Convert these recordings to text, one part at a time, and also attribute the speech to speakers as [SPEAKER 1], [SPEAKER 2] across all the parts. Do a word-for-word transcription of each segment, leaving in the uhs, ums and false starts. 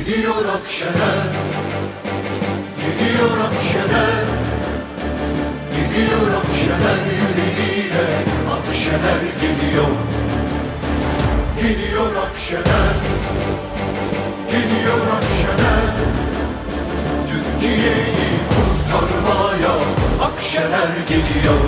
[SPEAKER 1] Gidiyor Akşener, gidiyor Akşener, gidiyor Akşener yüreğiyle. Akşener geliyor, gidiyor Akşener, gidiyor Akşener, Türkiye'yi kurtarmaya. Akşener geliyor.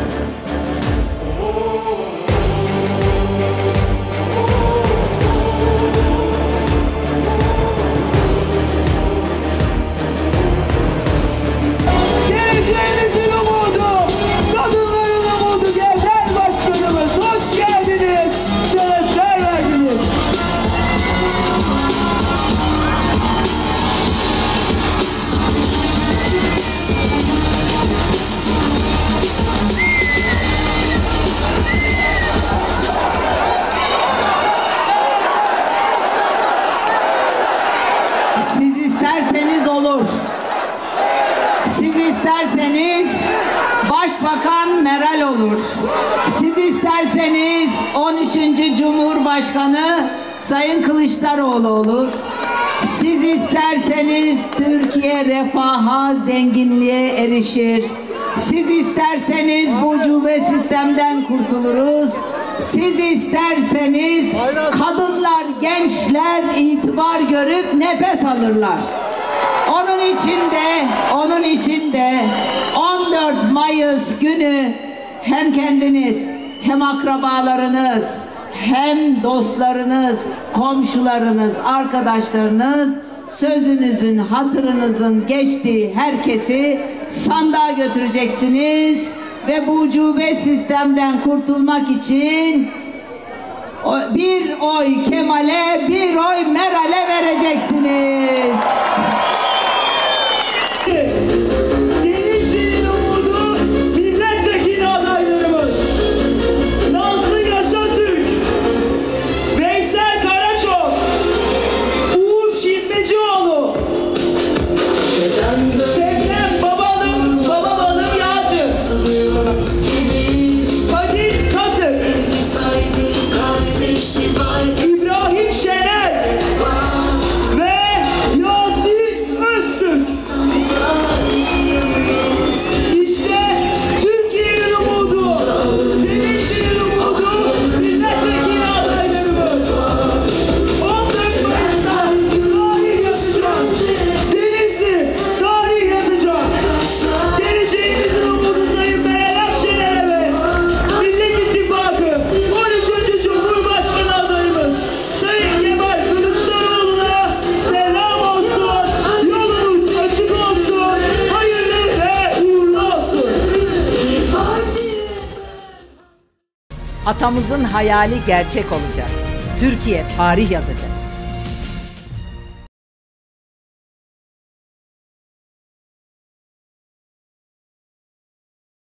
[SPEAKER 2] Siz isterseniz olur. Siz isterseniz Başbakan Meral olur. Siz isterseniz on üçüncü Cumhurbaşkanı Sayın Kılıçdaroğlu olur. Siz isterseniz Türkiye refaha, zenginliğe erişir. Siz isterseniz bu ucube sistemden kurtuluruz. Siz isterseniz kadınlar, gençler itibar görüp nefes alırlar. Onun için de, onun için de on dört Mayıs günü hem kendiniz, hem akrabalarınız, hem dostlarınız, komşularınız, arkadaşlarınız, sözünüzün, hatırınızın geçtiği herkesi sandığa götüreceksiniz ve bu ucube sistemden kurtulmak için bir oy Kemal'e, bir oy Meral'e vereceksiniz.
[SPEAKER 3] Atamızın hayali gerçek olacak. Türkiye tarih yazacak.